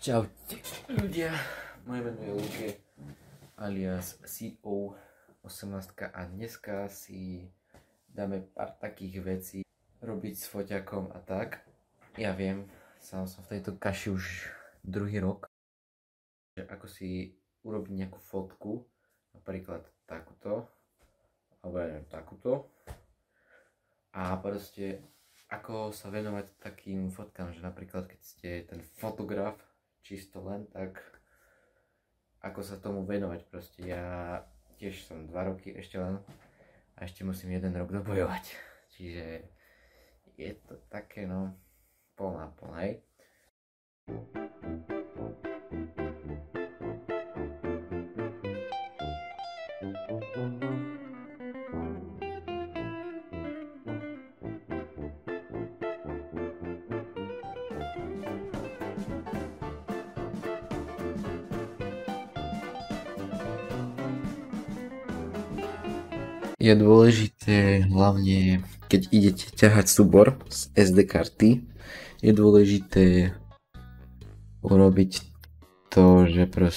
Čaute ľudia, moje meno je Luke alias CO18 a dneska si dáme pár takých vecí robiť s foťakom a tak. Ja viem, sám som v tejto kaši už druhý rok, že ako si urobiť nejakú fotku, napríklad takúto, alebo ja neviem, takúto, a proste ako sa venovať takým fotkám, že napríklad keď ste ten fotograf čisto len, tak ako sa tomu venovať proste. Ja tiež som 2 roky ešte len a ešte musím 1 rok dobojovať, čiže je to také no plná, hej. Je dôležité, hlavne keď idete ťahať súbor z SD karty, je dôležité urobiť to,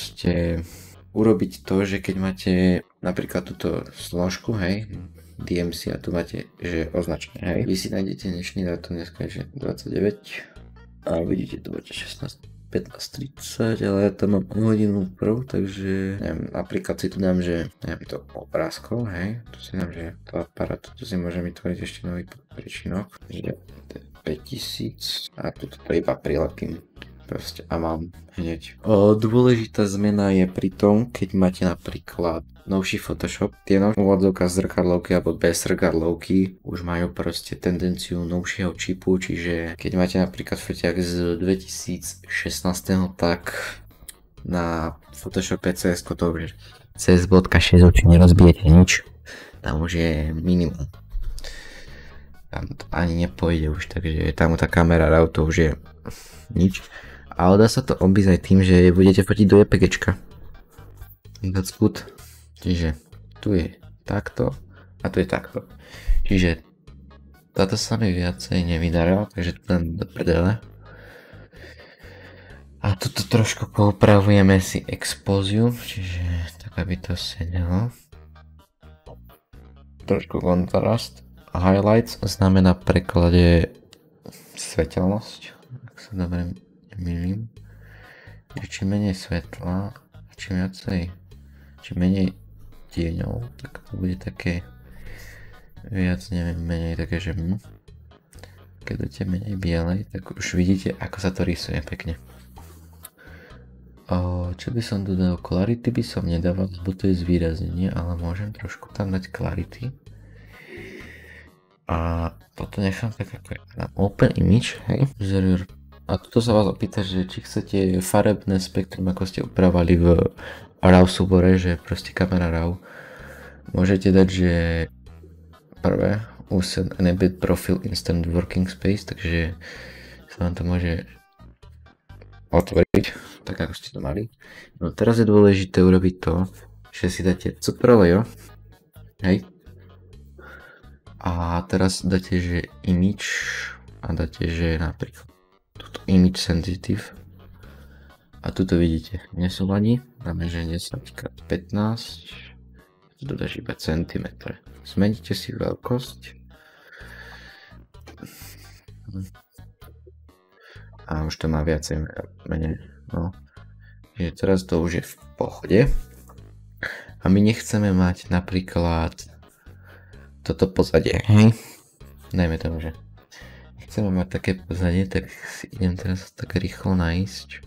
že keď máte napríklad túto složku, hej, DMC, a tu máte, že označené, hej, vy si nájdete dnešný dátum, dneska je že 29 a vidíte, tu máte 16, 15:30, ale ja tam mám hodinu prv, takže neviem, napríklad si tu dám, že neviem, to obrázkov, hej, tu si dám, že to aparát, tu si môžem vytvoriť ešte nový príčinok, že to je 5000 a tu to iba prilepím proste a mám hneď. Dôležitá zmena je pri tom, keď máte napríklad novší Photoshop, tie úvodzovka zrkadlovky alebo bez zrkadlovky už majú proste tendenciu novšieho čipu, čiže keď máte napríklad foťák z 2016, tak na Photoshope CS to už CS.6 určite nerozbijete nič, tam už je minimum, tam to ani nepôjde už, takže tam tá kamera RAW to už je nič, ale dá sa to obísť aj tým, že budete fotiť do JPGčka. That's good. Čiže tu je takto a tu je takto. Čiže táto sa mi viacej nevydarila, takže tu dám do prdele. A tuto trošku poupravujeme si expóziu, čiže tak aby to sedelo. Trošku kontrast. Highlights znamená v preklade svetelnosť, ak sa dobre nemýlim. Čím menej svetla, čím menej tieňov, tak to bude také viac, neviem, menej také, že keď dáte menej bielej, tak už vidíte, ako sa to rysuje pekne. Čo by som dodal? Clarity by som nedával, lebo to je zvýraznenie, ale môžem trošku tam dať clarity. A toto nechám tak ako je. Open image, hej. A tuto sa vás opýta, že či chcete farebné spektrum, ako ste upravali v RAW súbore, že proste kamera RAW. Môžete dať, že prvé Uset Enable Profile Instant Working Space, takže sa vám to môže otvoriť, tak ako ste to mali. No teraz je dôležité urobiť to, že si dáte Ctrl, hej. A teraz dáte, že image a dáte, že napríklad tuto image sensitive. A tuto vidíte, nesúladí, dáme, že 10x15, tu dodáš iba centimetre. Zmeníte si veľkosť. A už to má viacej menej, no. Čiže teraz to už je v pohode. A my nechceme mať napríklad toto pozadie, hej. Dajme tomu, že chceme mať také pozadie, tak si idem teraz tak rýchlo nájsť.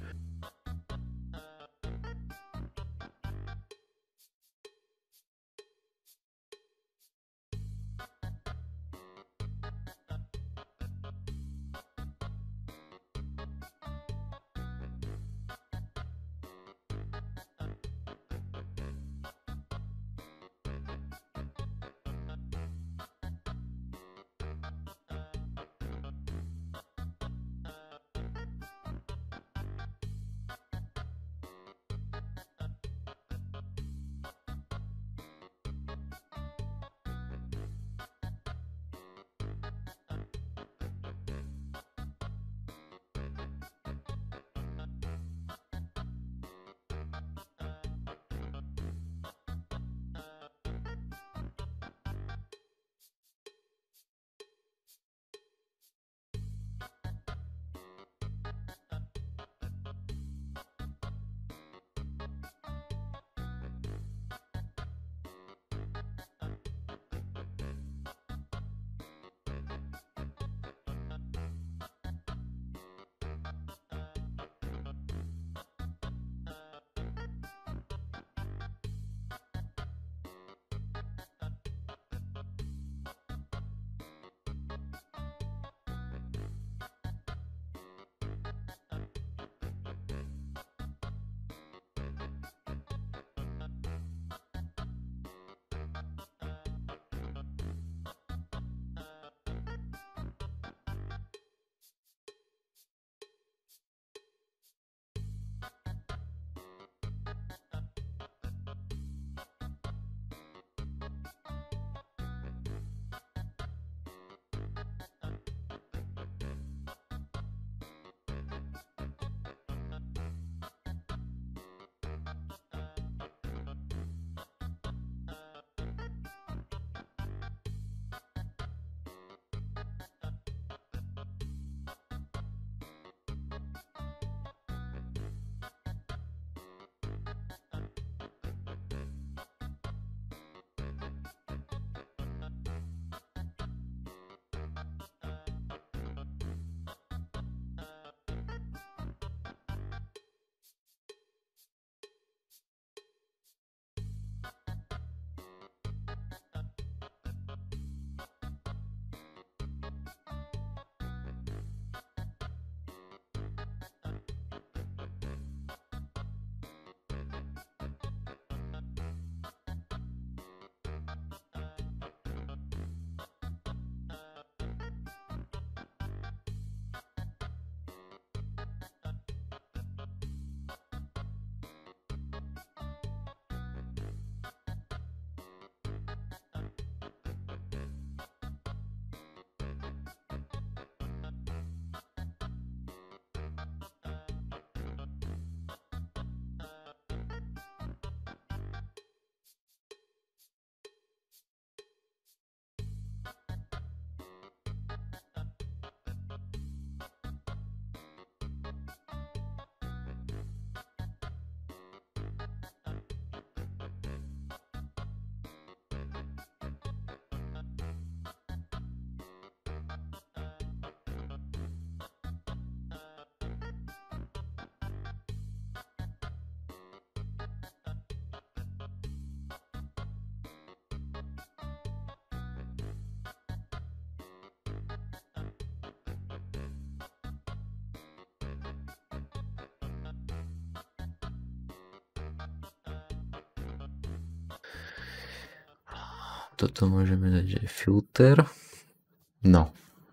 toto môžeme dať, že filter. No.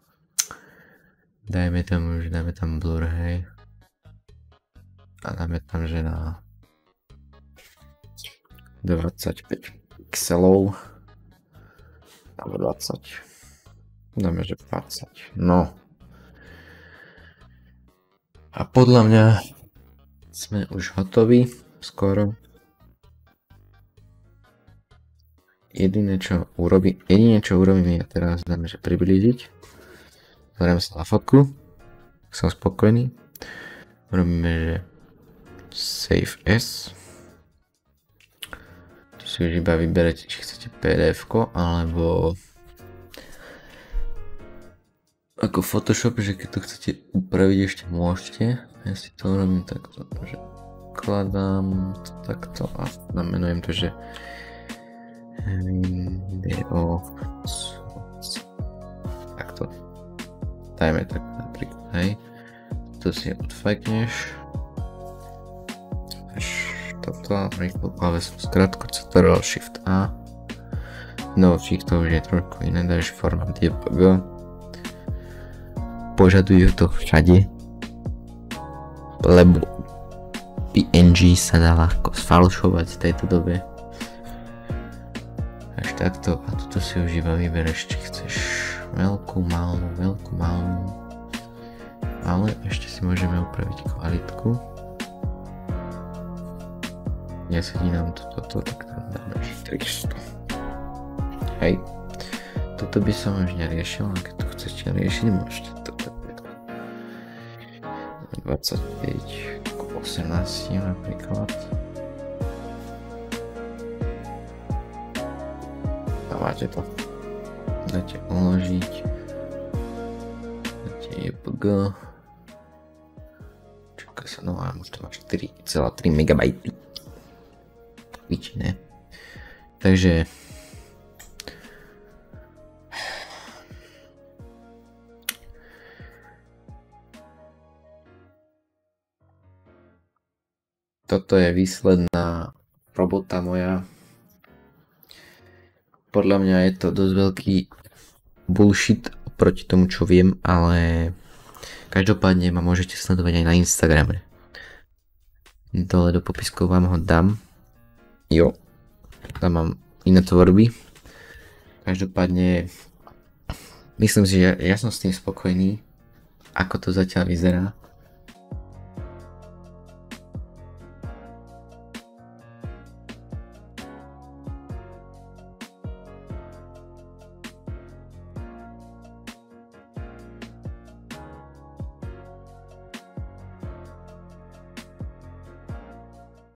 Dajme tam blur, hej. A dáme tam, že na 25 pixelov. Alebo 20. Dáme, že 20. No. A podľa mňa sme už hotoví. Skoro. Jediné čo urobím ja teraz dáme, že priblížiť. Zberiem sa na fotku. Som spokojný. Robíme, že Save as. Tu si už iba vyberete, či chcete PDF-ko, alebo ako Photoshop, že keď to chcete upraviť ešte môžete. Ja si to urobím takto, že kladám to takto a znamenujem to, že video takto. Dajme tak napríklad, hej. To si odfajkneš. Toto rýchlo klávesom skratku, Ctrl Shift A. No, to už je trošku iné, dáš formát JPG. Požadujú to všade, lebo PNG sa dá ľahko sfalšovať v tejto dobe. Až takto, a toto si už iba vybereš, či chceš veľkú, malú, ale ešte si môžeme upraviť kvalitku. Nesedí nám toto, tak tam dáme 300. Hej, toto by som už neriešil, a keď to chcete riešiť, môžete to 25 k 18 napríklad. A máte to. Dáte uložiť. Dáte JPG. Čaká sa, no a už to má 4,3 MB. Nič ne. Takže toto je výsledná robota moja. Podľa mňa je to dosť veľký bullshit oproti tomu, čo viem, ale každopádne ma môžete sledovať aj na Instagrame. Dole do popisku vám ho dám. Jo, tam mám iné tvorby. Každopádne myslím si, že ja som s tým spokojný, ako to zatiaľ vyzerá.